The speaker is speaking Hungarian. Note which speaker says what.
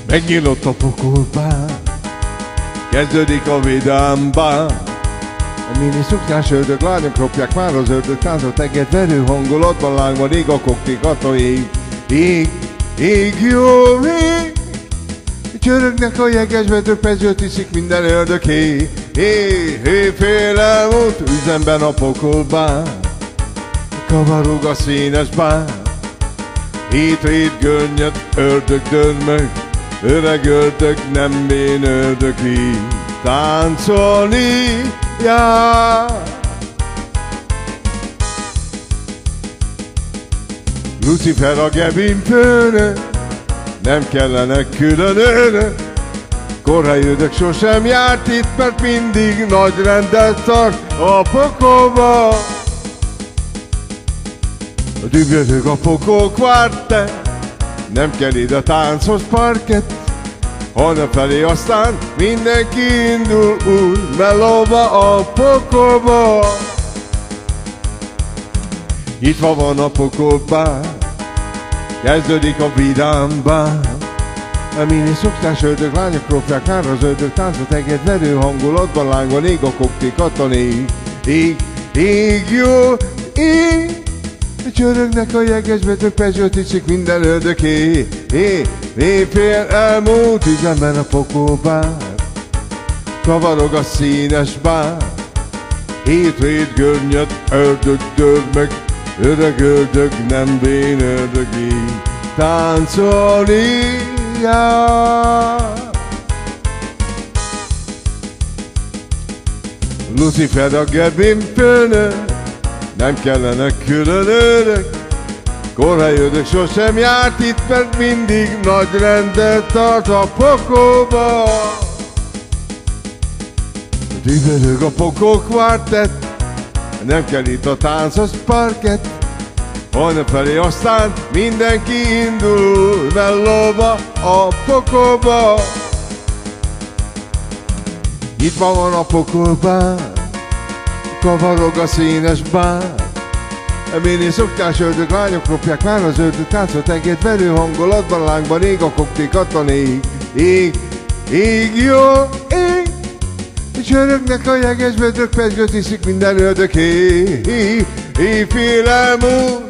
Speaker 1: Megnyílott a pokolbár, kezdődik a vidámbár. A mini szuknyás ördög lányok ropják már az ördög táncot enged verő hangulatban lángban ég a kokték attól ég jó ég. Csörögnek a jegesbe, több pezsőt iszik minden ördög. Hé, félelmúlt üzemben a pokolbár, kavarog a színes bár. Hét görnyed, ördög dörmög, öreg ördög, nem bén ördög, így táncolni jár. Lucifer a Gevin főnök, nem kellene külön őrök. Korai ördög sosem járt itt, mert mindig nagy rendet tart a pokolba. A dübörög a pokol kvártett, nem kell ide táncos parkett, hanem felé aztán mindenki indul új melóba a pokolba. Itt van a pokolbár, kezdődik a vidámbár. A mini szoknyás ördög lányok ropják már az ördög táncot enged verő hangulatban lángban ég a kokték attól ég jó ég. Csörögnek a jegesbe, több pezsőt iszik minden ördög. Hé, fél elmúlt üzemben a pokolbár, kavarog a színes bár. Hét görnyed, ördög dörmög, öreg ördög, nem bén ördög, így táncolni jár. Lucifer a Gevin főnök, nem kellene külön őrök. Korai ördög sosem járt itt, mert mindig nagy rendet tart a pokolba. Dübörög a pokol kvártett, nem kell itt a táncos parkett, hanem felé aztán mindenki indul mellóba a pokolba. Itt van a pokolbár, kavarog a színes bár. A mini szoknyás ördög lányok ropják már az ördög táncot enged verő hangulatban lángban ég a kokték attól ég jó ég. Csörögnek a jegesbe, több pezsgőt iszik minden ördög. Hé, félelmúlt